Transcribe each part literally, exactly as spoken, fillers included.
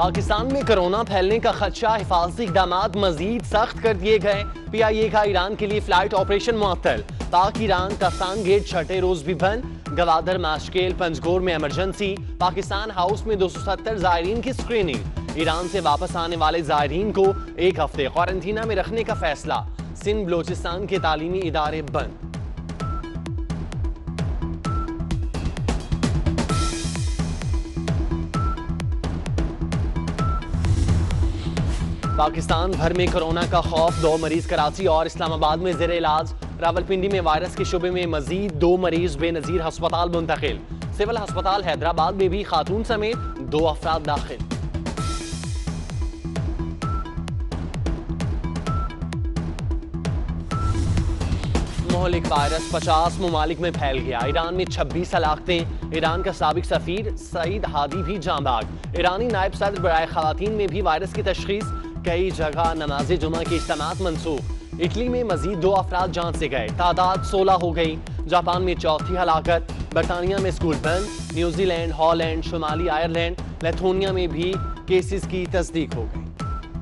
पाकिस्तान में कोरोना फैलने का खदशा, हिफाजती इकदाम मजीद सख्त कर दिए गए। पी आई ए का ईरान के लिए फ्लाइट ऑपरेशन मुअत्तल। पाक ईरान काफ्तान गेट छठे रोज भी बंद। गवादर माशकेल पंजगोर में इमरजेंसी। पाकिस्तान हाउस में दो सौ सत्तर जायरीन की स्क्रीनिंग। ईरान से वापस आने वाले जायरीन को एक हफ्ते क्वारंटीना में रखने का फैसला। सिंध बलोचिस्तान के तालीमी इदारे बंद। पाकिस्तान भर में कोरोना का खौफ, दो मरीज कराची और इस्लामाबाद में जेर इलाज। रावलपिंडी में वायरस के शुबे में मजीद दो मरीज बेनजीर अस्पताल मुंतकिल। सिविल अस्पताल हैदराबाद में भी खातून समेत दो अफराद दाखिल। मोहलिक वायरस पचास ममालिक में फैल गया। ईरान में छब्बीस हलाकतें। ईरान का साबिक सफीर सईद हादी भी जाँ बाग। ईरानी नायब सदर बराए खवातीन में भी वायरस की तशखीस। कई जगह नमाज जुमा के इज्तिमात मनसूख। इटली में मजीद दो अफराद जान से गए, तादाद सोलह हो गई। जापान में चौथी हलाकत। बरतानिया में स्कूल बंद। न्यूजीलैंड, हॉलैंड, शुमाली आयरलैंड, लिथुआनिया में भी केसेस की तस्दीक हो गई।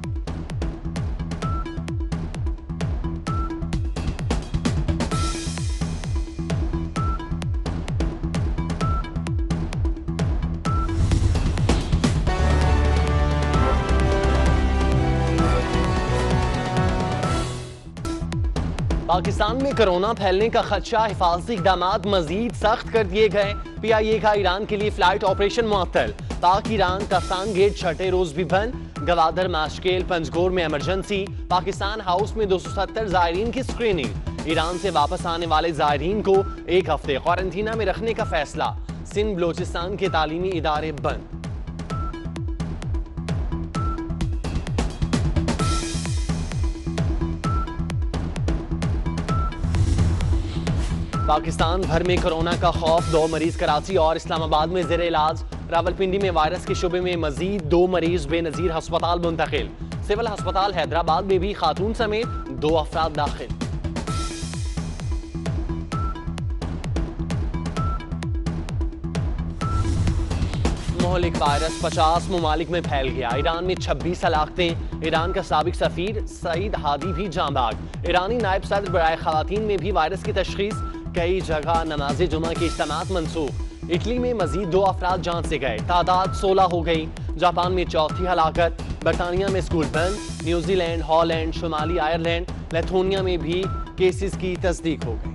पाकिस्तान में कोरोना फैलने का खदशा, हिफाजती इकदाम मजीद सख्त कर दिए गए। पी आई ए का ईरान के लिए फ्लाइट ऑपरेशन मुअत्तल। पाक ईरान काफ्तान गेट छठे रोज भी बंद। गवादर माशकेल पंजगोर में इमरजेंसी। पाकिस्तान हाउस में दो सौ सत्तर जायरीन की स्क्रीनिंग। ईरान से वापस आने वाले जायरीन को एक हफ्ते क्वारंटीना में रखने का फैसला। सिंध बलोचिस्तान के तालीमी इदारे बंद। पाकिस्तान भर में कोरोना का खौफ, दो मरीज कराची और इस्लामाबाद में जेर इलाज। रावलपिंडी में वायरस के शुबे में मजीद दो मरीज बेनजीर अस्पताल मुंतकिल। सिविल अस्पताल हैदराबाद में भी खातून समेत दो अफराद दाखिल। मोहलिक वायरस पचास ममालिक में फैल गया। ईरान में छब्बीस हलाकतें। ईरान का साबिक सफीर सईद हादी भी जाँ बाग। ईरानी नायब सदर बराए खवातीन में भी वायरस की तशखीस। कई जगह नमाज जुमा के इज्तिमात मनसूख। इटली में मजीद दो अफराद जान से गए, तादाद सोलह हो गई। जापान में चौथी हलाकत। बरतानिया में स्कूल बंद। न्यूजीलैंड, हॉलैंड, शुमाली आयरलैंड, लिथुआनिया में भी केसेस की तस्दीक हो गई।